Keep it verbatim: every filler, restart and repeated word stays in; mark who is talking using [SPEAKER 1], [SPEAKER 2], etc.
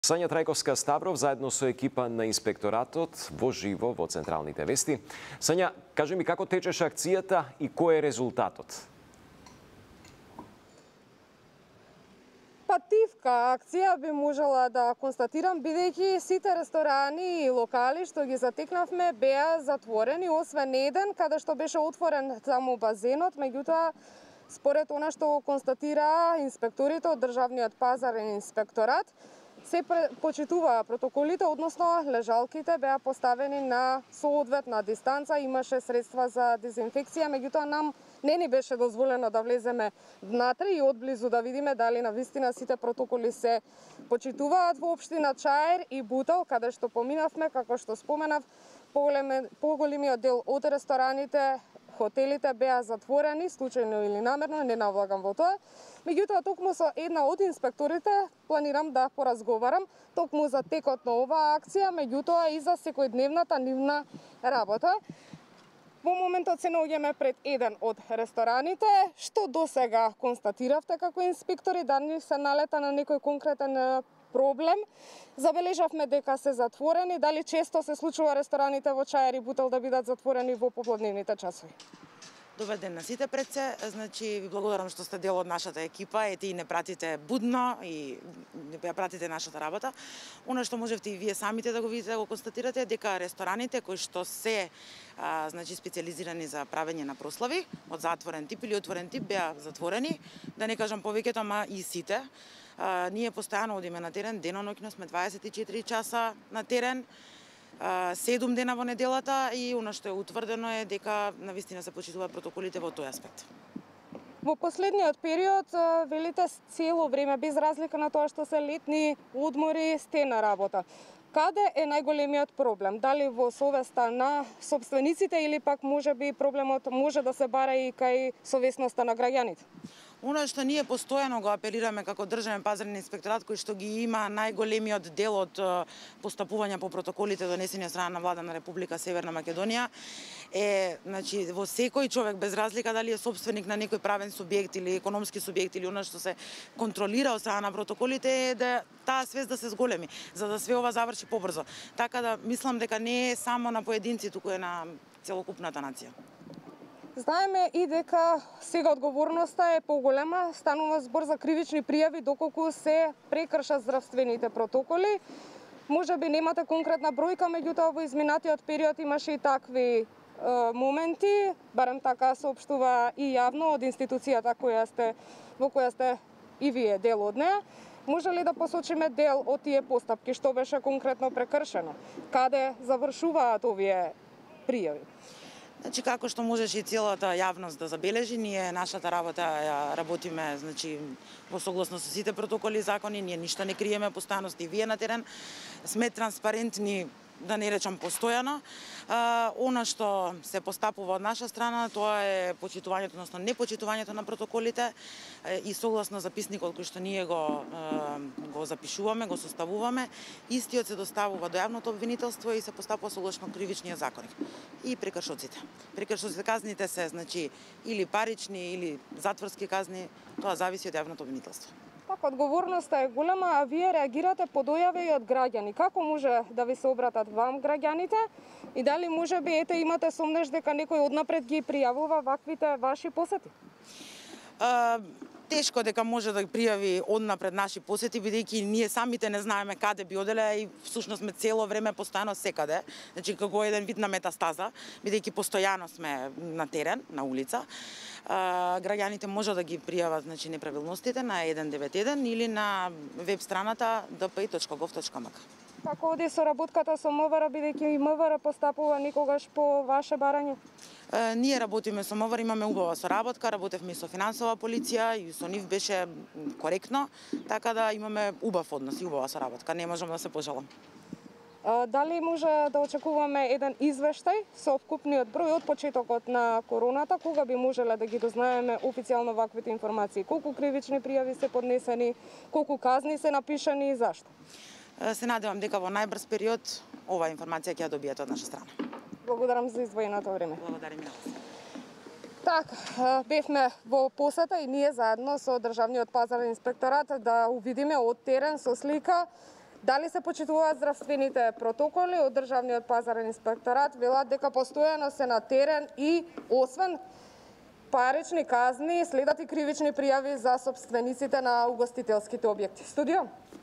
[SPEAKER 1] Сања Трајковска-Ставров заедно со екипа на инспекторатот во живо во Централните вести. Сања, кажи ми како течеше акцијата и кој е резултатот?
[SPEAKER 2] Пативка акција би можела да констатирам, бидејќи сите ресторани и локали што ги затекнавме беа затворени, освен еден каде што беше отворен само базенот, меѓутоа според она што констатира инспекторите од Државниот пазарен инспекторат, се почитуваа протоколите, односно лежалките беа поставени на соодветна дистанца, имаше средства за дезинфекција, меѓутоа нам не ни беше дозволено да влеземе внатре и одблизу да видиме дали навистина сите протоколи се почитуваат во општина Чаир и Бутел, каде што поминавме, како што споменав, поголемиот дел од рестораните, хотелите беа затворени, случајно или намерно, не навлагам во тоа. Меѓутоа, токму со една од инспекторите планирам да поразговарам токму за текот на оваа акција, меѓутоа и за секојдневната нивна работа. Во моментот се наоѓаме пред еден од рестораните. Што досега констатиравте како инспектори? Дали се налета на некој конкретен проблем? Забележавме дека се затворени. Дали често се случува рестораните во Чаир и Бутел да бидат затворени во попладневните часови?
[SPEAKER 3] Добар ден на сите пред се. Значи, ви благодарам што сте дел од нашата екипа, ете и не пратите будно и ја пратите нашата работа. Оно што можевте и вие самите да го видите, да го констатирате, дека рестораните кои што се а, значи специализирани за правење на прослави, од затворен тип или отворен тип, беа затворени, да не кажам повеќето, ама и сите. А, ние постојано одиме на терен, деноноќно сме дваесет и четири часа на терен, седум дена во неделата и оно што е утврдено е дека навистина се почитуваат протоколите во тој аспект.
[SPEAKER 2] Во последниот период, велите цело време, без разлика на тоа што се летни одмори, сте на работа. Каде е најголемиот проблем? Дали во совеста на собствениците или пак можеби проблемот може да се бара и кај совесноста на граѓаните?
[SPEAKER 3] Оно што ние постојано го апелираме како Државен пазарен инспекторат, кој што ги има најголемиот дел од постапување по протоколите донесени од страна на влада на Република Северна Македонија, е, значи, во секој човек, без разлика дали е собственик на некој правен субјект или економски субјект или оно што се контролира од страна на протоколите, е да таа свест да се зголеми, за да све ова заврши побрзо. Така да мислам дека не е само на поединци, туку е на целокупната нација.
[SPEAKER 2] Знаеме и дека сега одговорноста е поголема, станува збор за кривични пријави доколку се прекршат здравствените протоколи. Може би немате конкретна бројка, меѓутоа во изминатиот период имаше и такви е, моменти, барем така соопштува и јавно од институцијата која сте, во која сте и вие дел од неа. Може ли да посочиме дел од тие постапки, што беше конкретно прекршено? Каде завршуваат овие пријави?
[SPEAKER 3] Значи, како што можеше и целата јавност да забележи, ние нашата работа ја работиме, значи, во согласно со сите протоколи и закони, ние ништо не криеме, постојано сте и вие на терен, сме транспарентни, да не речам постојано. А, она што се постапува од наша страна, тоа е почитувањето, односно непочитувањето на протоколите и согласно записникот кој што ние го, го запишуваме, го составуваме, истиот се доставува до јавното обвинителство и се постапува согласно кривичниот законник. И прекршоците. Прекршоците, казните се, значи, или парични, или затворски казни, тоа зависи од јавното обвинителство.
[SPEAKER 2] Така, одговорноста е голема, а вие реагирате по дојави и од граѓани. Како може да ви се обратат вам граѓаните и дали може би ете имате сомнеш дека некој однапред ги пријавува ваквите ваши посети?
[SPEAKER 3] А, тешко дека може да ги пријави однапред наши посети, бидејќи ние самите не знаеме каде би оделе и всушност сме цело време постојано секаде, значи како еден вид на метастаза, бидејќи постојано сме на терен, на улица. А, граѓаните може да ги пријават, значи, неправилностите на еден девет еден или на веб страната д п и точка гов точка м к.
[SPEAKER 2] Како оди соработката со М В Р, бидејќи и М В Р постапува никогаш по ваше барање?
[SPEAKER 3] Е, ние работиме со М В Р, имаме убава соработка, работевме и со финансова полиција и со нив беше коректно, така да имаме убав однос и убава соработка, не можам да се пожалам.
[SPEAKER 2] Дали може да очекуваме еден извештај со вкупниот број од почетокот на короната, кога би можеле да ги дознаеме официјално ваквите информации? Колку кривични пријави се поднесени, колку казни се напишани и зашто?
[SPEAKER 3] Се надевам дека во најбрз период оваа информација ќе ја добиете од наша страна.
[SPEAKER 2] Благодарам за издвоеното време.
[SPEAKER 3] Благодарам и на вас.
[SPEAKER 2] Така, бевме во посета и ние заедно со Државниот пазарен инспекторат да увидиме од терен со слика Дали се почитуваат здравствените протоколи од Државниот пазарен инспекторат, велат дека постојано се на терен и освен парични казни следат и кривични пријави за сопствениците на угостителските објекти. Студио.